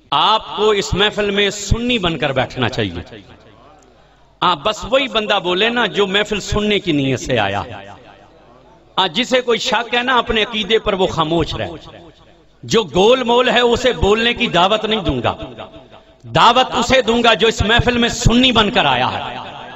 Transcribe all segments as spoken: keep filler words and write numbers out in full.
آپ کو اس محفل میں سنی بن کر بیٹھنا چاہیے. آپ بس وہی بندہ بولے نا جو محفل سننے کی نیت سے آیا ہے. جسے کوئی شک ہے نا اپنے عقیدے پر وہ خاموش رہے. جو گول مول ہے اسے بولنے کی دعوت نہیں دوں گا. دعوت اسے دوں گا جو اس محفل میں سنی بن کر آیا ہے.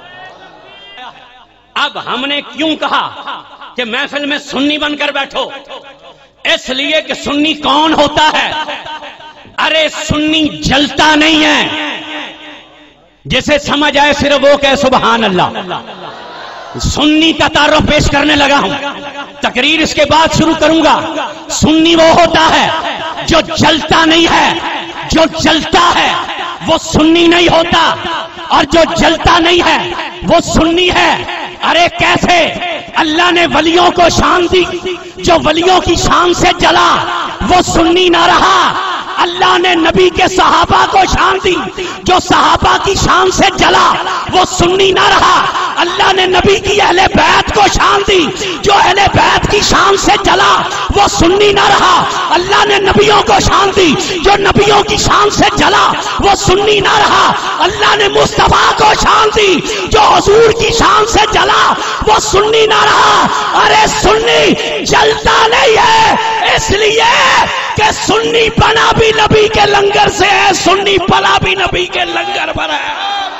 اب ہم نے کیوں کہا کہ محفل میں سنی بن کر بیٹھو؟ اس لیے کہ سنی کون ہوتا ہے؟ ارے سنی جلتا نہیں ہے. جسے سمجھ آئے صرف وہ کہ سبحان اللہ. سنی کا تعارف پیش کرنے لگا ہوں. تقریر اس کے بعد شروع کروں گا. سنی وہ ہوتا ہے جو جلتا نہیں ہے. جو جلتا ہے وہ سنی نہیں ہوتا، اور جو جلتا نہیں ہے وہ سنی ہے. ارے کیسے؟ اللہ نے ولیوں کو شان دی. جو ولیوں کی شان سے جلا وہ سنی نہ رہا. اللہ نے نبی کے صحابہ کو شان دی. جو صحابہ کی شان سے جلا وہ سنی نہ رہا. اللہ نے نبی کی اہل بیت کو شان دی. جو اہل بیت کی شان سے جلا وہ سنی نہ رہا. اللہ نے نبیوں کو شان دی. جو نبیوں کی شان سے جلا وہ سنی نہ رہا. اللہ نے مصطفیٰ کو شان دی. جو حضور کی شان سے جلا وہ سنی نہ رہا. ارے سنی جلتا نہیں ہے، اس لیے کہ سنی بنا بھی نبی کے لنگر سے ہے، سنی پلا بھی نبی کے لنگر پر ہے.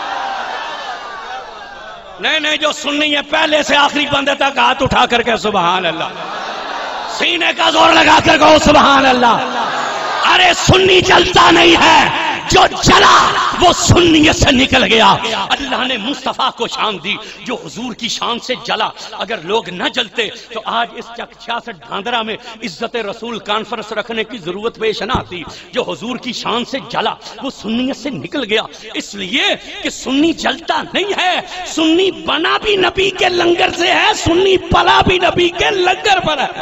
نہیں نہیں، جو سنی ہے پہلے سے آخری بندے تک ہاتھ اٹھا کر کے سبحان اللہ. سینے کا زور لگا کر کہو سبحان اللہ. ارے سنی جلتا نہیں ہے، جو جلا وہ سنیت سے نکل گیا. اللہ نے مصطفیٰ کو شان دی جو حضور کی شان سے جلا. اگر لوگ نہ جلتے تو آج اس چک چھیاسٹھ دھاندرا میں عزت رسول کانفرنس رکھنے کی ضرورت پیش نہ آتی. جو حضور کی شان سے جلا وہ سنیت سے نکل گیا. اس لیے کہ سنی جلتا نہیں ہے، سنی بنا بھی نبی کے لنگر سے ہے، سنی پلا بھی نبی کے لنگر پر ہے.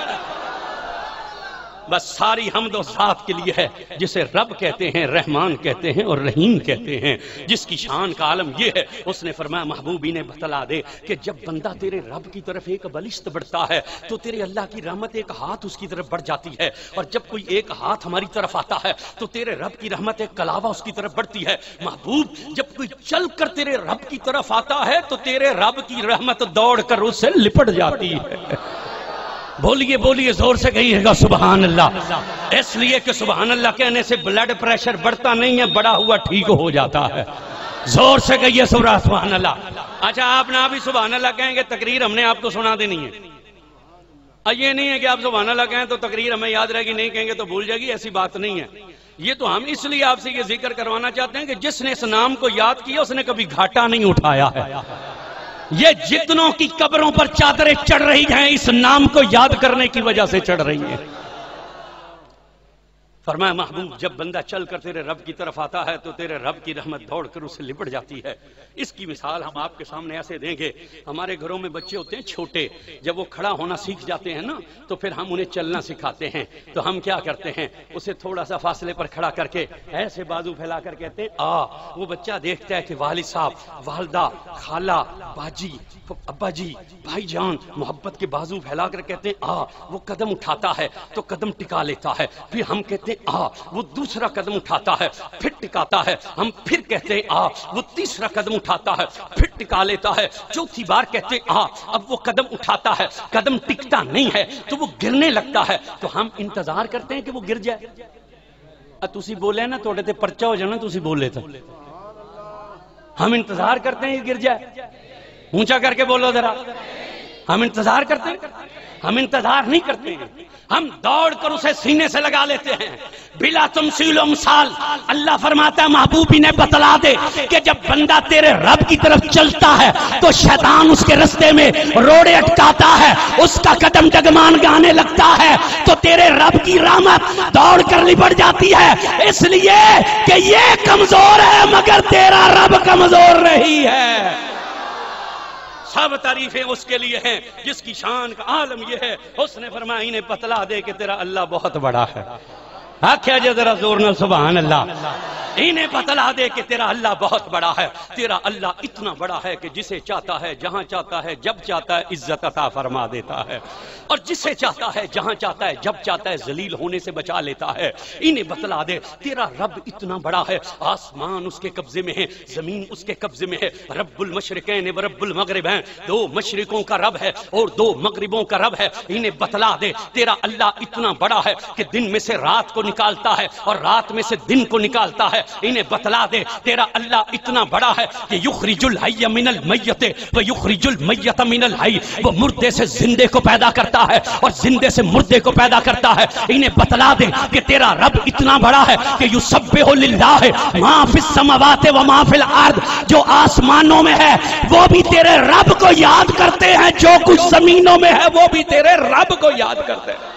بس ساری حمد و ذات کے لیے ہے جسے رب کہتے ہیں، رحمان کہتے ہیں اور رحیم کہتے ہیں، جس کی شان کا عالم یہ ہے. اس نے فرمایا محبوبی نے بتلا دے کہ جب بندہ تیرے رب کی طرف ایک بلشت بڑھتا ہے تو تیرے اللہ کی رحمت ایک ہاتھ اس کی طرف بڑھ جاتی ہے، اور جب کوئی ایک ہاتھ ہماری طرف آتا ہے تو تیرے رب کی رحمت ایک کلاوہ اس کی طرف بڑھتی ہے. محبوب جب کوئی چل کر تیرے رب کی طرف آتا ہے تو تیرے رب کی رحمت دوڑ کر اس سے لپٹ جاتی ہے. بولیے بولیے زور سے کہیے گا سبحان اللہ. اس لیے کہ سبحان اللہ کہنے سے بلڈ پریشر بڑھتا نہیں ہے، بڑا ہوا ٹھیک ہو جاتا ہے. زور سے کہیے سبحان اللہ. اچھا آپ نہ بھی سبحان اللہ کہیں گے تقریر ہم نے آپ کو سنا دینی ہے. یہ نہیں ہے کہ آپ سبحان اللہ کہیں تو تقریر ہمیں یاد رہے گی، نہیں کہیں گے تو بھول جائے گی. ایسی بات نہیں ہے. یہ تو ہم اس لیے آپ سے یہ ذکر کروانا چاہتے ہیں کہ جس نے اس نام کو یاد کیا اس نے کبھی گھاٹا نہیں اٹھایا ہے. یہ جتنوں کی قبروں پر چادریں چڑھ رہی ہیں اس نام کو یاد کرنے کی وجہ سے چڑھ رہی ہیں. فرمایا محبوب جب بندہ چل کر تیرے رب کی طرف آتا ہے تو تیرے رب کی رحمت دوڑ کر اسے لپٹ جاتی ہے. اس کی مثال ہم آپ کے سامنے ایسے دیں گے. ہمارے گھروں میں بچے ہوتے ہیں چھوٹے، جب وہ کھڑا ہونا سیکھ جاتے ہیں نا تو پھر ہم انہیں چلنا سکھاتے ہیں. تو ہم کیا کرتے ہیں، اسے تھوڑا سا فاصلے پر کھڑا کر کے ایسے بازو پھیلا کر کہتے ہیں آ. وہ بچہ دیکھتا ہے کہ والد صاحب، والدہ، خالہ، باجی، ابا جی، بھائی جان محبت کے بازو پھیلا کر کہتے ہیں آ. وہ قدم اٹھاتا ہے تو قدم ٹکا لیتا ہے. پھر ہم کہتے ہیں آ. وہ دوسرا قدم اٹھاتا ہے پھر ٹکاتا ہے. ہم پھر کہتے ہیں آ. وہ تیسرا قدم اٹھاتا ہے پھر ٹکا لیتا ہے. چوتھی بار کہتے ہیں آ. اب وہ قدم اٹھاتا ہے، قدم ٹکتا نہیں ہے تو وہ گرنے لگتا ہے. تو ہم انتظار کرتے ہیں کہ وہ گر جائے. تسی بولے نا تھوڑے تے پرچہ ہو جانا، تسی بولے تھے. ہم انتظار کرتے ہیں کہ گر جائے. اونچا کر کے بولو ذرا. ہم انتظار کرتے ہیں؟ ہم انتظار نہیں کرتے ہیں، ہم دوڑ کر اسے سینے سے لگا لیتے ہیں. بلا تمثیل و مثال اللہ فرماتا ہے محبوبی نے بتلا دے کہ جب بندہ تیرے رب کی طرف چلتا ہے تو شیطان اس کے رستے میں روڑے اٹکاتا ہے، اس کا قدم ڈگمان گانے لگتا ہے تو تیرے رب کی رحمت دوڑ کر لپٹ جاتی ہے. اس لیے کہ یہ کمزور ہے مگر تیرا رب کمزور نہیں ہے. سب تعریفیں اس کے لیے ہیں جس کی شان کا عالم یہ ہے. اس نے فرمایا انہیں بتلا دے کہ تیرا اللہ بہت بڑا ہے. آکھیا جے ذرا زور نہ سبحان اللہ. انہیں بتلا دے کہ تیرا اللہ بہت بڑا ہے، تیرا اللہ اتنا بڑا ہے کہ جسے چاہتا ہے جہاں چاہتا ہے جب چاہتا ہے عزت عطا فرما دیتا ہے، اور جسے چاہتا ہے جہاں چاہتا ہے جب چاہتا ہے ذلیل ہونے سے بچا لیتا ہے۔ انہیں بتلا دے تیرا رب اتنا بڑا ہے، آسمان اس کے قبضے میں ہے، زمین اس کے قبضے میں ہے، رب المشرقین و رب المغربین، دو مشرقوں کا رب ہے اور دو مغربوں کا رب ہے۔ انہیں بتلا دے تیرا اللہ اتنا بڑا ہے کہ دن میں سے رات کو نکالتا ہے اور رات میں سے دن کو نکالتا ہے۔ انہیں بتلا دے تیرا اللہ اتنا بڑا ہے کہ یخرج الحی من المیت و یخرج المیت من الحی، وہ مردے سے زندے کو پیدا کرتا ہے اور زندے سے مردے کو پیدا کرتا ہے۔ انہیں بتلا دے کہ تیرا رب اتنا بڑا ہے کہ یسبح للہ ما فی السماوات و ما فی الارض، جو آسمانوں میں ہے وہ بھی تیرے رب کو یاد کرتے ہیں، جو کچھ زمینوں میں ہے وہ بھی تیرے رب کو یاد کرتے ہیں۔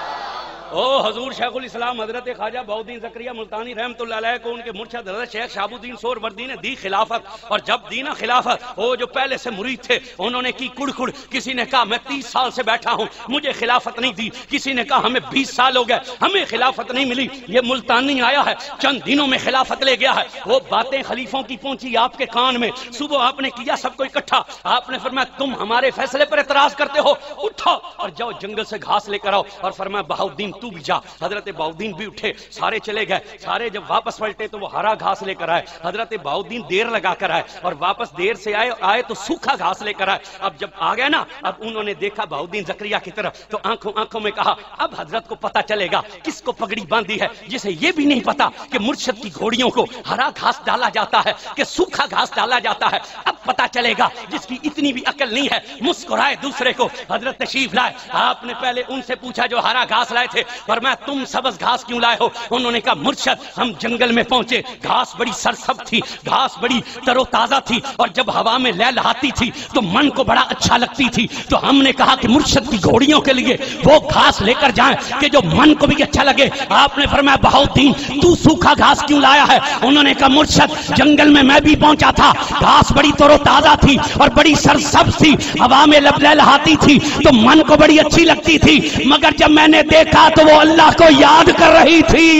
او حضور شیخ الاسلام حضرت خواجہ بہاؤالدین زکریا ملتانی رحمۃ اللہ علیہ کو ان کے مرشد حضرت شیخ شہاب الدین سہروردی نے دی خلافت، اور جب دی نا خلافت، وہ جو پہلے سے مرید تھے انہوں نے کی کڑ کڑ، کسی نے کہا میں تیس سال سے بیٹھا ہوں مجھے خلافت نہیں دی، کسی نے کہا ہمیں بیس سال ہو گئے ہمیں خلافت نہیں ملی، یہ ملتانی آیا ہے چند دنوں میں خلافت لے گیا ہے۔ وہ باتیں خلیفوں کی پہنچی آپ کے کان میں، صبح آپ نے کیا سب کو اکٹھا، آپ نے فرمایا تم ہمارے فیصلے پر اعتراض کرتے ہو، اٹھو اور جاؤ جنگل سے گھاس لے کر آؤ، اور فرمایا بہاؤالدین تو بھی جا۔ حضرت بہاؤالدین بھی اٹھے، سارے چلے گئے، سارے جب واپس پلٹے تو وہ ہرا گھاس لے کر آئے، حضرت بہاؤالدین دیر لگا کر آئے اور واپس دیر سے آئے آئے تو سوکھا گھاس لے کر آئے۔ اب جب آ گئے نا، اب انہوں نے دیکھا بہاؤالدین زکریا کی طرف تو آنکھوں آنکھوں میں کہا اب حضرت کو پتا چلے گا کس کو پگڑی باندھی ہے، جسے یہ بھی نہیں پتا کہ مرشد کی گھوڑیوں کو ہرا گھاس ڈالا جاتا ہے کہ سوکھا گھاس ڈالا جاتا ہے، اب پتا چلے گا جس کی اتنی بھی عقل نہیں ہے۔ مسکرائے دوسرے کو، حضرت تشریف لائے، آپ نے پہلے ان سے پوچھا جو ہرا گھاس لائے تھے، فرمایا تم سبز گھاس کیوں لائے ہو؟ انہوں نے کہا مرشد ہم جنگل میں پہنچے، گھاس بڑی سرسبز تھی، گھاس بڑی تر و تازہ تھی، اور جب ہوا میں لہلہاتی تھی تو من کو بڑا اچھا لگتی تھی، تو ہم نے کہا کہ مرشد کی گھوڑیوں کے لیے وہ گھاس لے کر جائیں کہ جو من کو بھی اچھا لگے۔ آپ نے فرمایا بہاؤالدین تو سوکھا گھاس کیوں لایا ہے؟ انہوں نے کہا مرشد جنگل میں میں بھی پہنچا تھا، گھاس بڑی تر و تازہ تھی اور بڑی سرسبز تھی، ہوا میں لہلہاتی تھی تو من کو بڑی اچھی لگتی تھی، مگر جب میں نے دیکھا تو وہ اللہ کو یاد کر رہی تھی۔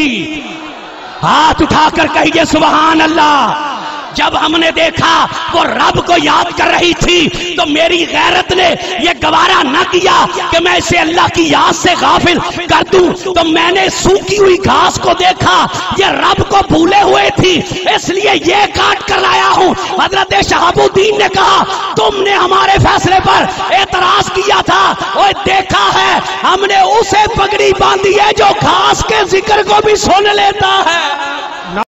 ہاتھ اٹھا کر کہیے سبحان اللہ۔ جب ہم نے دیکھا وہ رب کو یاد کر رہی تھی تو میری غیرت نے یہ گوارا نہ کیا کہ میں اسے اللہ کی یاد سے غافل کر دوں، تو میں نے سوکھی ہوئی گھاس کو دیکھا یہ رب کو بھولے ہوئے تھی، اس لیے یہ کاٹ کر لایا ہوں۔ حضرت شہاب الدین نے کہا تم نے ہمارے فیصلے پر اعتراض کیا تھا، اور دیکھا ہے ہم نے اسے پگڑی باندھی ہے جو گھاس کے ذکر کو بھی سن لیتا ہے۔